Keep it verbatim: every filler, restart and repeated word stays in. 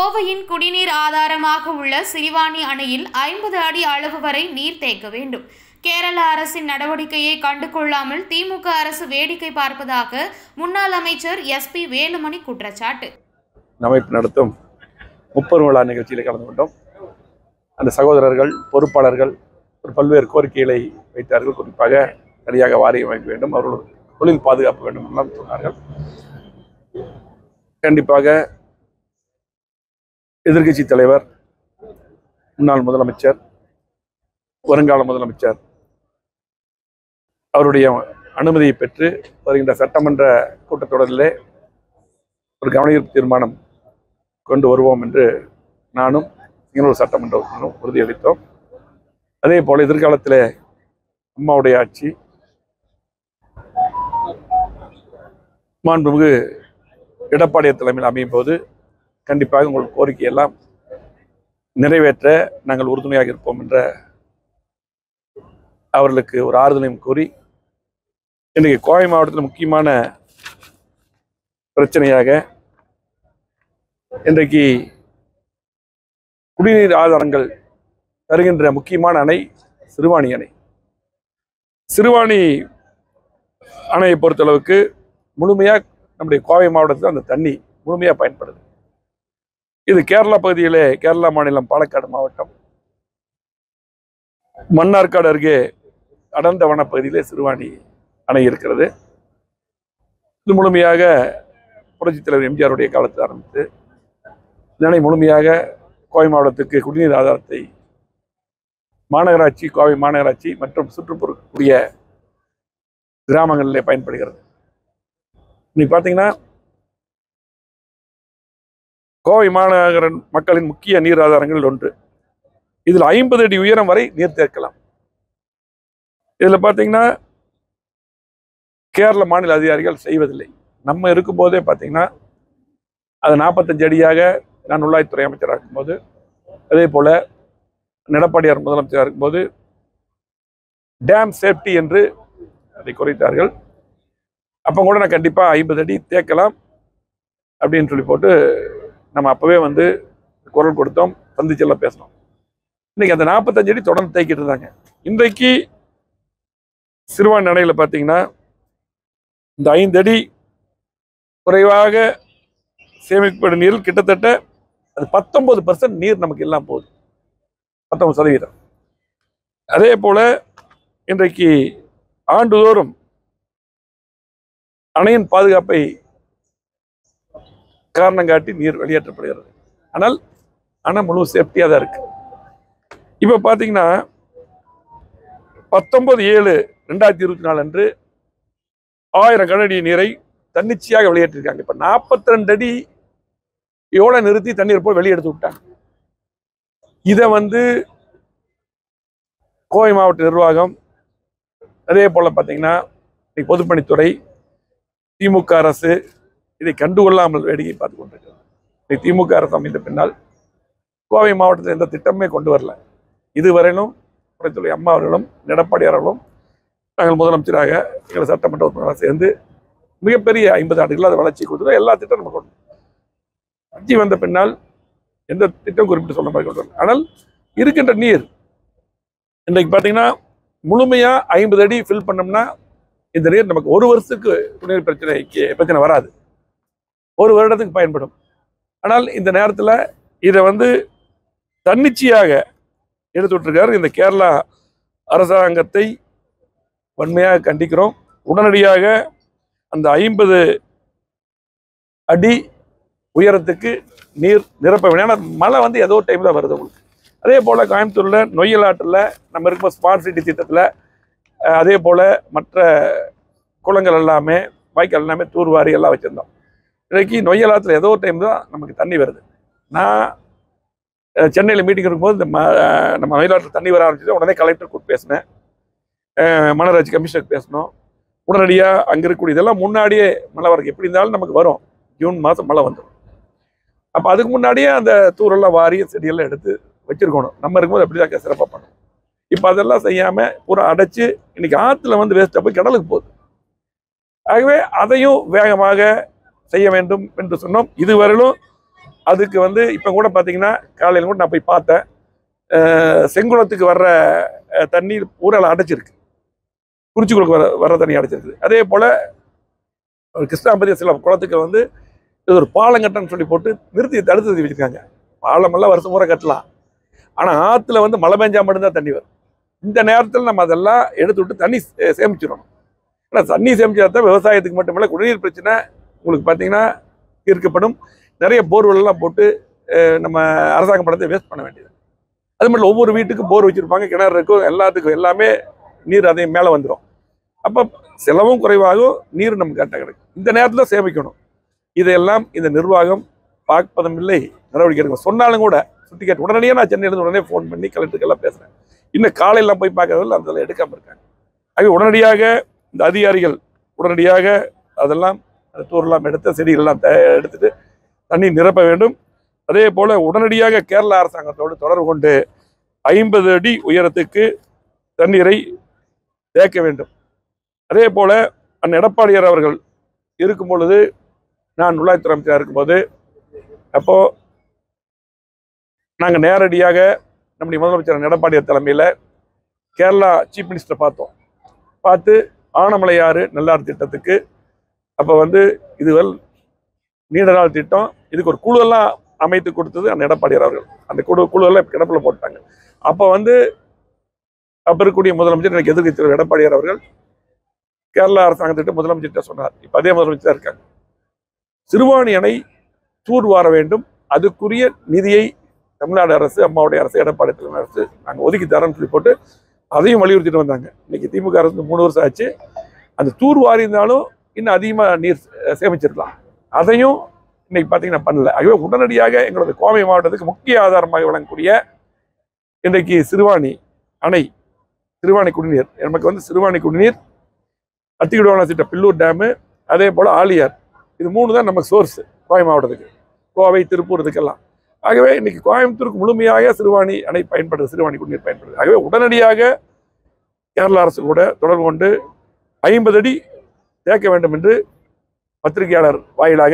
கோவையின் குடிநீர் ஆதாரமாக உள்ள சிறுவாணி அணையில் ஐம்பது அடி அளவு வரை நீர் தேக்க வேண்டும். கேரள அரசின் நடவடிக்கையை கண்டுகொள்ளாமல் திமுக அரசு வேடிக்கை பார்ப்பதாக முன்னாள் அமைச்சர் எஸ் பி வேலுமணி குற்றச்சாட்டு. அமைப்பு நடத்தும் முப்பது விழா நிகழ்ச்சியில் கலந்து கொண்டோம். அந்த சகோதரர்கள் பொறுப்பாளர்கள் ஒரு பல்வேறு கோரிக்கைகளை வைத்தார்கள். குறிப்பாக சரியாக வாரியம் அமைக்க வேண்டும், அவர்கள் தொழில் பாதுகாப்பு வேண்டும் எல்லாம் சொன்னார்கள். கண்டிப்பாக எதிர்கட்சி தலைவர், முன்னாள் முதலமைச்சர், வருங்கால முதலமைச்சர் அவருடைய அனுமதியை பெற்று வருகின்ற சட்டமன்ற கூட்டத்தொடரிலே ஒரு கவனஈர்ப்பு தீர்மானம் கொண்டு வருவோம் என்று நானும் இன்னொரு சட்டமன்ற உறுப்பினரும் உறுதியளித்தோம். அதே போல எதிர்காலத்தில் அம்மாவுடைய ஆட்சி மாண்புமிகு எடப்பாடியார் தலைமையில் அமையும் போது கண்டிப்பாக உங்கள் கோரிக்கையெல்லாம் நிறைவேற்ற நாங்கள் உறுதுணையாக இருப்போம் என்ற அவர்களுக்கு ஒரு ஆறுதலையும் கூறி, இன்றைக்கு கோவை மாவட்டத்தில் முக்கியமான பிரச்சனையாக இன்றைக்கு குடிநீர் ஆதாரங்கள் தருகின்ற முக்கியமான அணை சிறுவாணி அணை. சிறுவாணி அணையை பொறுத்தளவுக்கு முழுமையாக நம்முடைய கோவை மாவட்டத்தில் அந்த தண்ணி முழுமையாக பயன்படுது. இது கேரளா பகுதியிலே, கேரளா மாநிலம் பாலக்காடு மாவட்டம் மன்னார்காடு அருகே அடர்ந்த வனப்பகுதியிலே சிறுவாணி அணை இருக்கிறது. இது முழுமையாக புரட்சித் தலைவர் எம்ஜிஆருடைய காலத்தில் ஆரம்பித்து இந்த அணை முழுமையாக கோவை மாவட்டத்துக்கு குடிநீர் ஆதாரத்தை மாநகராட்சி, கோவை மாநகராட்சி மற்றும் சுற்றுப்புறக்கூடிய கிராமங்களிலே பயன்படுகிறது. இன்னைக்கு பார்த்தீங்கன்னா கோவை மாநகர மக்களின் முக்கிய நீர் ஆதாரங்கள் ஒன்று. இதில் ஐம்பது அடி உயரம் வரை நீர் தேக்கலாம். இதில் பார்த்தீங்கன்னா கேரள மாநில அதிகாரிகள் செய்வதில்லை. நம்ம இருக்கும்போதே பார்த்தீங்கன்னா அது நாற்பத்தஞ்சு அடியாக நான் உள்ளாட்சித்துறை அமைச்சராக இருக்கும்போது, அதே போல் எடப்பாடியார் முதலமைச்சராக இருக்கும்போது டேம் சேஃப்டி என்று அதை குறைத்தார்கள். அப்போ கூட நான் கண்டிப்பாக ஐம்பது அடி தேக்கலாம் அப்படின்னு சொல்லி போட்டு நம்ம அப்போவே வந்து குரல் கொடுத்தோம், சந்திச்செல்லாம் பேசணும். இன்னைக்கு அந்த நாற்பத்தஞ்சு அடி தொடர்ந்து தேக்கிட்டு இருந்தாங்க. இன்றைக்கு சிறுவாணி அணையில் பார்த்தீங்கன்னா இந்த ஐந்து அடி குறைவாக சேமிக்கப்படும் நீரில் கிட்டத்தட்ட அது பத்தொன்பது பர்சன்ட் நீர் நமக்கு எல்லாம் போகுது, பத்தொன்பது சதவீதம். அதே போல இன்றைக்கு ஆண்டுதோறும் அணையின் பாதுகாப்பை காரணம் காட்டி நீர் வெளியேற்றப்படுகிறது. ஆனால் அணை முழு சேஃப்டியாக தான் இருக்கு. இப்போ பார்த்தீங்கன்னா பத்தொன்பது ஏழு ரெண்டாயிரத்தி இருபத்தி நாலு அன்று ஆயிரம் கனஅடி நீரை தன்னிச்சையாக வெளியேற்றிருக்காங்க. இப்போ நாற்பத்தி ரெண்டு அடி எவ்வளோ நிறுத்தி தண்ணீர் போய் வெளியெடுத்து விட்டாங்க. இதை வந்து கோவை மாவட்ட நிர்வாகம், அதே போல் பார்த்தீங்கன்னா பொதுப்பணித்துறை, திமுக அரசு இதை கண்டுகொள்ளாமல் வேடிக்கை பார்த்து கொண்டிருக்கிறது. திமுக அரசு அமைந்த பின்னால் கோவை மாவட்டத்தில் எந்த திட்டமே கொண்டு வரல. இதுவரையிலும் புரட்சித்துறை அம்மா அவர்களும் எடப்பாடியார் அவர்களும் நாங்கள் முதலமைச்சராக எங்கள் சட்டமன்ற உறுப்பினராக சேர்ந்து மிகப்பெரிய ஐம்பது ஆண்டுகள் அதை வளர்ச்சி கொடுத்தோம். எல்லா திட்டம் நம்ம கொண்டு ஆட்சி வந்த பின்னால் எந்த திட்டம் குறிப்பிட்டு சொல்ல மாதிரி கொண்டு வரல. ஆனால் இருக்கின்ற நீர் இன்றைக்கு பார்த்தீங்கன்னா முழுமையாக ஐம்பது அடி ஃபில் பண்ணோம்னா இந்த நீர் நமக்கு ஒரு வருஷத்துக்கு குடிநீர் பிரச்சனைக்கு பிரச்சனை வராது, ஒரு வருடத்துக்கு பயன்படும். ஆனால் இந்த நேரத்தில் இதை வந்து தன்னிச்சையாக எடுத்துவிட்டிருக்காரு. இந்த கேரளா அரசாங்கத்தை வன்மையாக கண்டிக்கிறோம். உடனடியாக அந்த ஐம்பது அடி உயரத்துக்கு நீர் நிரப்ப வேணும். ஏன்னா மழை வந்து ஏதோ டைம் தான் வருது உங்களுக்கு. அதே போல் கோயம்புத்தூரில் நொய்யல் ஆற்றில் நம்ம இருக்கும்போது ஸ்மார்ட் சிட்டி திட்டத்தில், அதே போல் மற்ற குளங்கள் எல்லாமே, வாய்க்கால் எல்லாமே தூர்வாரி எல்லாம் வச்சுருந்தோம். இன்றைக்கி நொய்யல் ஆற்றில் ஏதோ டைம் தான் நமக்கு தண்ணி வருது. நான் சென்னையில் மீட்டிங் இருக்கும்போது இந்த ம நம்ம நொய்யலாற்றில் தண்ணி வர ஆரம்பிச்சது. உடனே கலெக்டர் கூப்பிட்டு பேசினேன், மாநகராட்சி கமிஷனர் பேசணும். உடனடியாக அங்கே இருக்கக்கூடிய இதெல்லாம் முன்னாடியே மழை வரக்கு எப்படி இருந்தாலும் நமக்கு வரும், ஜூன் மாதம் மழை வந்துடும். அப்போ அதுக்கு முன்னாடியே அந்த தூரெல்லாம் வாரி செடியெல்லாம் எடுத்து வச்சுருக்கணும். நம்ம இருக்கும்போது அப்படி தான் சிறப்பாக பண்ணணும். இப்போ அதெல்லாம் செய்யாமல் பூரா அடைச்சி இன்றைக்கி ஆற்றுல வந்து வேஸ்ட்டாக போய் கடலுக்கு போகுது. ஆகவே அதையும் வேகமாக செய்ய வேண்டும் என்று சொன்னோம். இதுவரையிலும் அதுக்கு வந்து இப்போ கூட பார்த்தீங்கன்னா காலையில் கூட நான் போய் பார்த்தேன், செங்குளத்துக்கு வர்ற தண்ணீர் ஊரால் அடைச்சிருக்கு, குறிச்சிக்குளக்கு வர வர்ற தண்ணி அடைச்சிருக்கு. அதே போல் கிருஷ்ணாபதி சில குளத்துக்கு வந்து இது ஒரு பாலம் கட்டணும்னு சொல்லி போட்டு நிறுத்தி தடுத்து நிறுத்தி வச்சுருக்காங்க. பாலமெல்லாம் வருஷம் முறை கட்டலாம், ஆனால் ஆற்றுல வந்து மழை பெஞ்சா மட்டும்தான் தண்ணி வரும். இந்த நேரத்தில் நம்ம அதெல்லாம் எடுத்து விட்டு தண்ணி சேமிச்சிடணும். ஏன்னா தண்ணி சேமிச்சா தான் விவசாயத்துக்கு மட்டுமில்லை, குடிநீர் பிரச்சனை உங்களுக்கு பார்த்தீங்கன்னா தீர்க்கப்படும். நிறைய போர்வெல்லாம் போட்டு நம்ம அரசாங்க பணத்தை வேஸ்ட் பண்ண வேண்டியது. அது மட்டும் ஒவ்வொரு வீட்டுக்கும் போர் வச்சுருப்பாங்க, கிணறு இருக்கும், எல்லாத்துக்கும் எல்லாமே நீர் அதையும் மேலே வந்துடும். அப்போ செலவும் குறைவாகும், நீர் நமக்கு கரெக்டாக கிடைக்கும். இந்த நேரத்தில் சேமிக்கணும். இதையெல்லாம் இந்த நிர்வாகம் பார்ப்பதும் இல்லை, நடவடிக்கை எடுக்கணும். சொன்னாலும் கூட சுட்டி கேட்டு உடனடியாக நான் சென்னையிலேருந்து உடனே ஃபோன் பண்ணி கலெக்டருக்கெல்லாம் பேசுகிறேன். இன்னும் காலையில் போய் பார்க்கறதில்ல, அதில் எடுக்காமல் இருக்காங்க. ஆகவே உடனடியாக இந்த அதிகாரிகள் உடனடியாக அதெல்லாம் அந்த தூரெல்லாம் எடுத்து செடிகள்லாம் எடுத்துட்டு தண்ணி நிரப்ப வேண்டும். அதே போல் உடனடியாக கேரள அரசாங்கத்தோடு தொடர்பு கொண்டு ஐம்பது அடி உயரத்துக்கு தண்ணீரை தேக்க வேண்டும். அதே போல் அண்ணன் எடப்பாடியார் அவர்கள் இருக்கும் பொழுது, நான் உள்ளாட்சித்துறை அமைச்சராக இருக்கும்போது, அப்போது நாங்கள் நேரடியாக நம்முடைய முதலமைச்சர் எடப்பாடியார் தலைமையில் கேரளா சீஃப் மினிஸ்டரை பார்த்தோம். பார்த்து ஆனமலையாறு நல்லாறு திட்டத்துக்கு அப்போ வந்து இதுவரை நீண்ட நாள் திட்டம், இதுக்கு ஒரு குழுவெல்லாம் அமைத்து கொடுத்தது அந்த எடப்பாடியார் அவர்கள். அந்த குழு குழுவெல்லாம் கிடப்பில் போட்டாங்க. அப்போ வந்து அப்போ இருக்கக்கூடிய முதலமைச்சர் எனக்கு எதிர்க்கட்சி எடப்பாடியார் அவர்கள் கேரளா அரசாங்கத்திட்ட முதலமைச்சர்கிட்ட சொன்னார். இப்போ அதே முதலமைச்சர் இருக்காங்க. சிறுவாணி அணை தூர் வார வேண்டும், அதுக்குரிய நிதியை தமிழ்நாடு அரசு, அம்மாவுடைய அரசு, எடப்பாடி தலைமை அரசு நாங்கள் ஒதுக்கி தரோம்னு சொல்லி போட்டு அதையும் வலியுறுத்திட்டு வந்தாங்க. இன்னைக்கு திமுக அரசு மூணு வருஷம் ஆச்சு. அந்த தூர் வாரி இருந்தாலும் இன்னும் அதிகமாக நீர் சேமிச்சிருக்கலாம். அதையும் இன்னைக்கு பார்த்தீங்கன்னா பண்ணல. ஆகவே உடனடியாக எங்களது கோவை மாவட்டத்துக்கு முக்கிய ஆதாரமாக விளங்கக்கூடிய இன்றைக்கு சிறுவாணி அணை, சிறுவாணி குடிநீர், நமக்கு வந்து சிறுவாணி குடிநீர், அத்திக்குடவனசிட்ட பில்லூர் டேமு, அதே போல் ஆலியார், இது மூணு தான் நமக்கு சோர்ஸு கோவை மாவட்டத்துக்கு, கோவை திருப்பூர் இதுக்கெல்லாம். ஆகவே இன்னைக்கு கோயம்புத்தூருக்கு முழுமையாக சிறுவாணி அணை பயன்படுது, சிறுவாணி குடிநீர் பயன்படுது. ஆகவே உடனடியாக கேரள அரசு கூட தொடர்பு கொண்டு ஐம்பது அடி தேக்க வேண்டும் என்று பத்திரிகையாளர் வாயிலாக